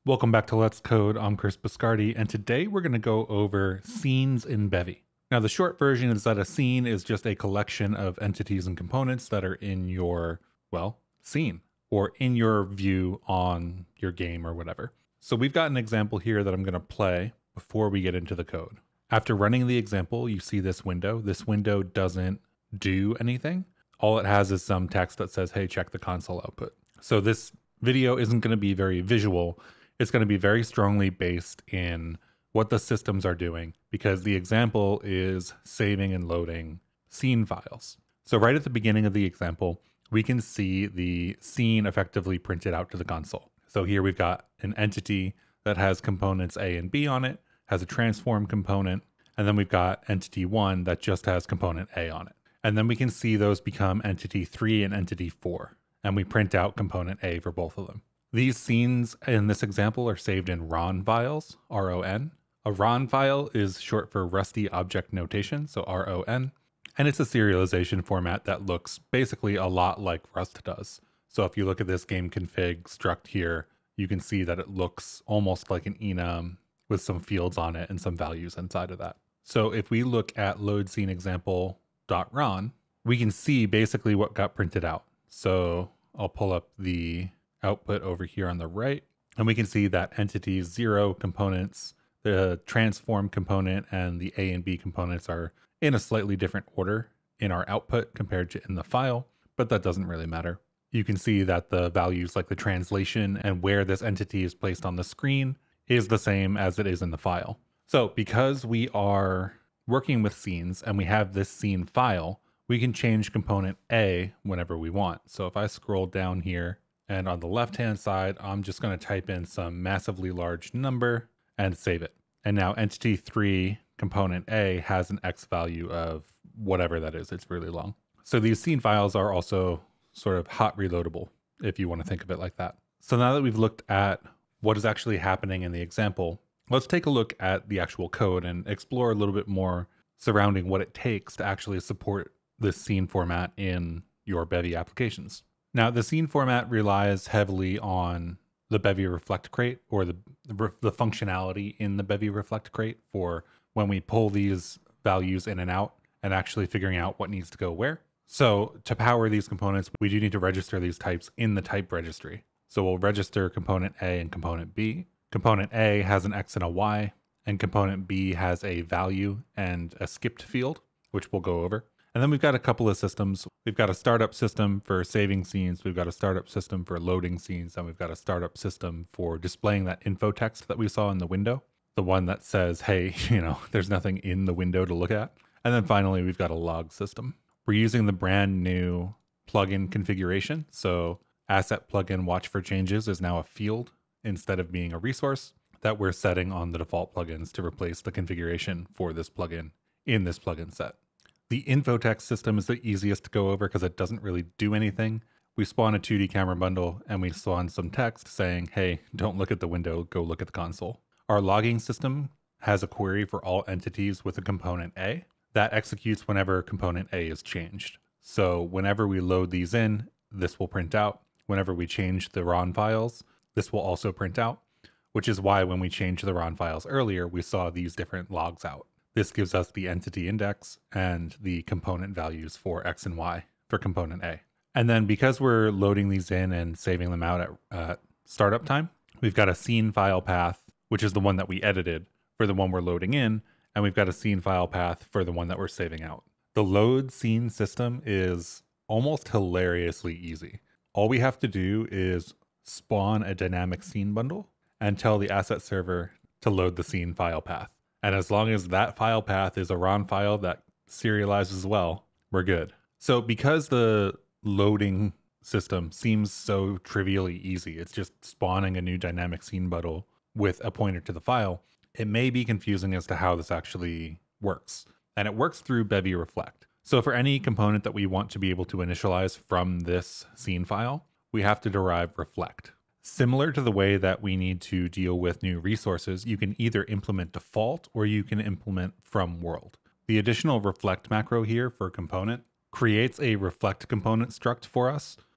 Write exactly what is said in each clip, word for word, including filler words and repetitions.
Welcome back to Let's Code. I'm Chris Biscardi, and today we're going to go over scenes in Bevy. Now, the short version is that a scene is just a collection of entities and components that are in your, well, scene, or in your view on your game or whatever. So we've got an example here that I'm going to play before we get into the code. After running the example, you see this window. This window doesn't do anything. All it has is some text that says, hey, check the console output. So this video isn't going to be very visual. It's going to be very strongly based in what the systems are doing, because the example is saving and loading scene files. So right at the beginning of the example, we can see the scene effectively printed out to the console. So here we've got an entity that has components A and B on it, has a transform component, and then we've got entity one that just has component A on it. And then we can see those become entity three and entity four, and we print out component A for both of them. These scenes in this example are saved in R O N files, R O N. A R O N file is short for Rusty Object Notation, so R O N. And it's a serialization format that looks basically a lot like Rust does. So if you look at this game config struct here, you can see that it looks almost like an enum with some fields on it and some values inside of that. So if we look at load scene example.ron, we can see basically what got printed out. So I'll pull up the output over here on the right, and we can see that entities zero components, the transform component and the A and B components are in a slightly different order in our output compared to in the file, but that doesn't really matter. You can see that the values like the translation and where this entity is placed on the screen is the same as it is in the file. So because we are working with scenes and we have this scene file, we can change component A whenever we want. So if I scroll down here, and on the left-hand side, I'm just going to type in some massively large number and save it. And now entity three component A has an X value of whatever that is. It's really long. So these scene files are also sort of hot reloadable, if you want to think of it like that. So now that we've looked at what is actually happening in the example, let's take a look at the actual code and explore a little bit more surrounding what it takes to actually support this scene format in your Bevy applications. Now, the scene format relies heavily on the Bevy Reflect crate, or the, the, the functionality in the Bevy Reflect crate for when we pull these values in and out and actually figuring out what needs to go where. So to power these components, we do need to register these types in the type registry. So we'll register component A and component B. Component A has an X and a Y, and component B has a value and a skipped field, which we'll go over. And then we've got a couple of systems. We've got a startup system for saving scenes. We've got a startup system for loading scenes. And we've got a startup system for displaying that info text that we saw in the window. The one that says, hey, you know, there's nothing in the window to look at. And then finally, we've got a log system. We're using the brand new plugin configuration. So asset plugin watch for changes is now a field instead of being a resource that we're setting on the default plugins to replace the configuration for this plugin in this plugin set. The info text system is the easiest to go over because it doesn't really do anything. We spawn a two D camera bundle and we spawn some text saying, hey, don't look at the window, go look at the console. Our logging system has a query for all entities with a component A that executes whenever component A is changed. So whenever we load these in, this will print out. Whenever we change the R O N files, this will also print out, which is why when we changed the R O N files earlier, we saw these different logs out. This gives us the entity index and the component values for X and Y for component A. And then because we're loading these in and saving them out at uh, startup time, we've got a scene file path, which is the one that we edited for the one we're loading in. And we've got a scene file path for the one that we're saving out. The load scene system is almost hilariously easy. All we have to do is spawn a dynamic scene bundle and tell the asset server to load the scene file path. And as long as that file path is a R O N file that serializes well, we're good. So because the loading system seems so trivially easy, it's just spawning a new dynamic scene bundle with a pointer to the file, it may be confusing as to how this actually works. And it works through Bevy Reflect. So for any component that we want to be able to initialize from this scene file, we have to derive reflect. Similar to the way that we need to deal with new resources, you can either implement default or you can implement from world. The additional reflect macro here for component creates a reflect component struct for us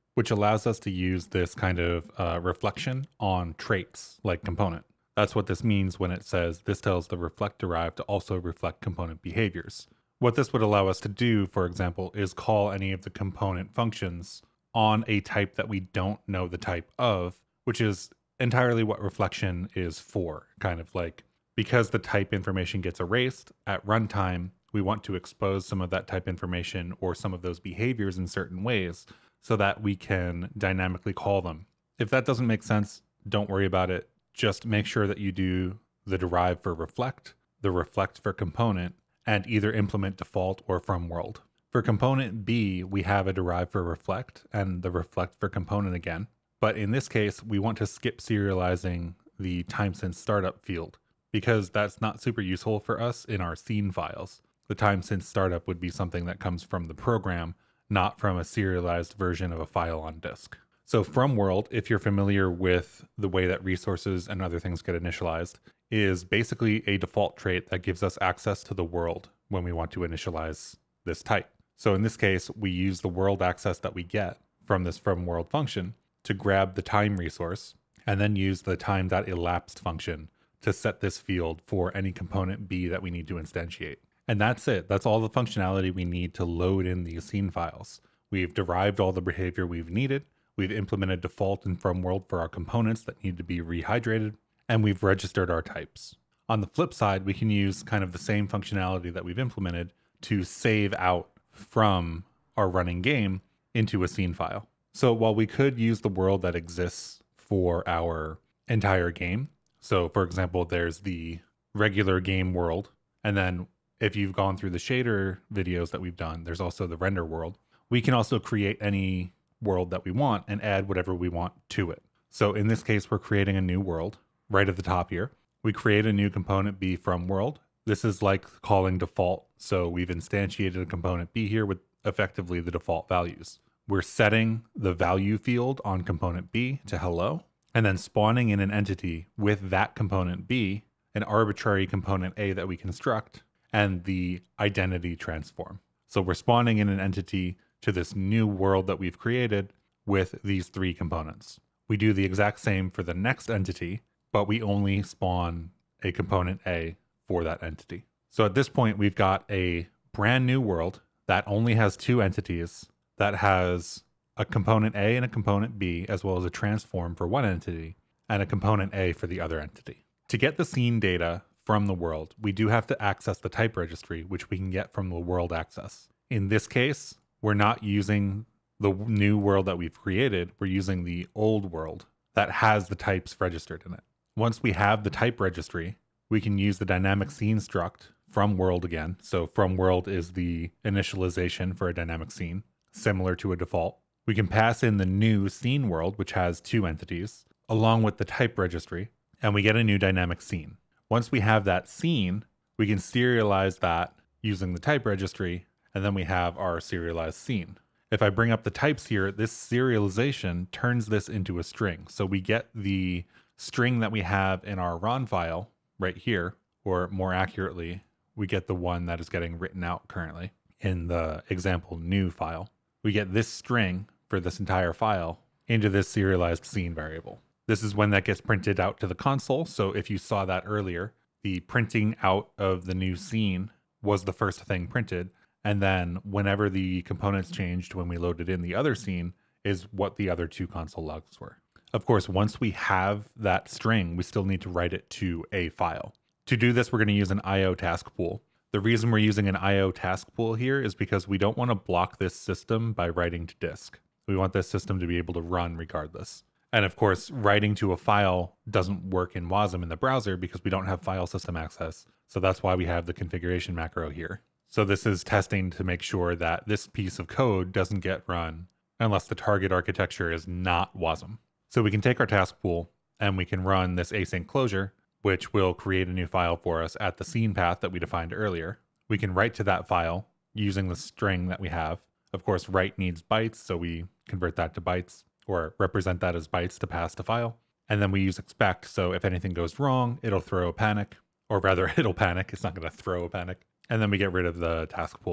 which allows us to use this kind of uh, reflection on traits like component. That's what this means when it says this tells the reflect derive to also reflect component behaviors. What this would allow us to do, for example, is call any of the component functions on a type that we don't know the type of, which is entirely what reflection is for. Kind of like, because the type information gets erased at runtime, we want to expose some of that type information or some of those behaviors in certain ways so that we can dynamically call them. If that doesn't make sense, don't worry about it. Just make sure that you do the derive for reflect, the reflect for component, and either implement default or from world. For component B, we have a derive for reflect and the reflect for component again. But in this case, we want to skip serializing the time since startup field because that's not super useful for us in our scene files. The time since startup would be something that comes from the program, not from a serialized version of a file on disk. So from world, if you're familiar with the way that resources and other things get initialized, is basically a default trait that gives us access to the world when we want to initialize this type. So in this case, we use the world access that we get from this from world function to grab the time resource and then use the time.elapsed function to set this field for any component B that we need to instantiate. And that's it. That's all the functionality we need to load in these scene files. We've derived all the behavior we've needed. We've implemented default and from world for our components that need to be rehydrated, and we've registered our types. On the flip side, we can use kind of the same functionality that we've implemented to save out from our running game into a scene file. So while we could use the world that exists for our entire game, so for example, there's the regular game world, and then if you've gone through the shader videos that we've done, there's also the render world. We can also create any world that we want and add whatever we want to it. So in this case, we're creating a new world right at the top here. We create a new component B from world. This is like calling default. So we've instantiated a component B here with effectively the default values. We're setting the value field on component B to hello, and then spawning in an entity with that component B, an arbitrary component A that we construct, and the identity transform. So we're spawning in an entity to this new world that we've created with these three components. We do the exact same for the next entity, but we only spawn a component A for that entity. So at this point, we've got a brand new world that only has two entities, that has a component A and a component B, as well as a transform for one entity, and a component A for the other entity. To get the scene data from the world, we do have to access the type registry, which we can get from the world access. In this case, we're not using the new world that we've created. We're using the old world that has the types registered in it. Once we have the type registry, we can use the dynamic scene struct from world again. So from world is the initialization for a dynamic scene, similar to a default. We can pass in the new scene world, which has two entities, along with the type registry, and we get a new dynamic scene. Once we have that scene, we can serialize that using the type registry, and then we have our serialized scene. If I bring up the types here, this serialization turns this into a string. So we get the string that we have in our R O N file right here, or more accurately, we get the one that is getting written out currently in the example new file. We get this string for this entire file into this serialized scene variable. This is when that gets printed out to the console. So if you saw that earlier, the printing out of the new scene was the first thing printed. And then whenever the components changed when we loaded in the other scene is what the other two console logs were. Of course, once we have that string, we still need to write it to a file. To do this, we're going to use an I O task pool. The reason we're using an I O task pool here is because we don't want to block this system by writing to disk. We want this system to be able to run regardless. And of course, writing to a file doesn't work in WASM in the browser because we don't have file system access. So that's why we have the configuration macro here. So this is testing to make sure that this piece of code doesn't get run unless the target architecture is not WASM. So we can take our task pool and we can run this async closure, which will create a new file for us at the scene path that we defined earlier. We can write to that file using the string that we have. Of course, write needs bytes, so we convert that to bytes or represent that as bytes to pass to file. And then we use expect, so if anything goes wrong, it'll throw a panic, or rather it'll panic, it's not gonna throw a panic. And then we get rid of the task pool.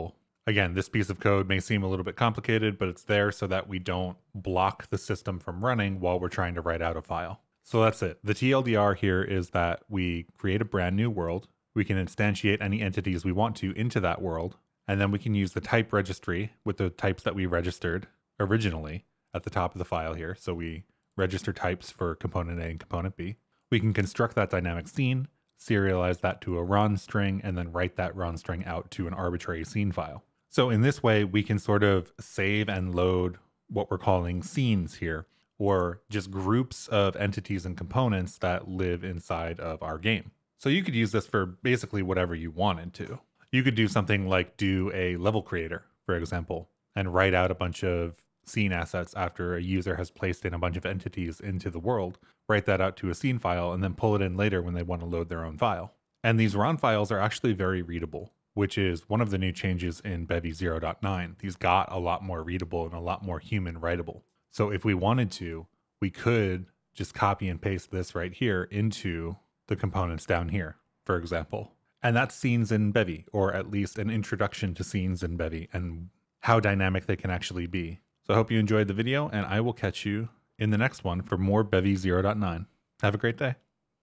Again, this piece of code may seem a little bit complicated, but it's there so that we don't block the system from running while we're trying to write out a file. So that's it. The T L D R here is that we create a brand new world. We can instantiate any entities we want to into that world. And then we can use the type registry with the types that we registered originally at the top of the file here. So we register types for component A and component B. We can construct that dynamic scene, serialize that to a ron string, and then write that ron string out to an arbitrary scene file. So in this way, we can sort of save and load what we're calling scenes here, or just groups of entities and components that live inside of our game. So you could use this for basically whatever you wanted to. You could do something like do a level creator, for example, and write out a bunch of scene assets after a user has placed in a bunch of entities into the world, write that out to a scene file, and then pull it in later when they want to load their own file. And these ron files are actually very readable, which is one of the new changes in Bevy zero point nine. These got a lot more readable and a lot more human writable. So if we wanted to, we could just copy and paste this right here into the components down here, for example. And that's scenes in Bevy, or at least an introduction to scenes in Bevy and how dynamic they can actually be. So I hope you enjoyed the video, and I will catch you in the next one for more Bevy zero point nine. Have a great day.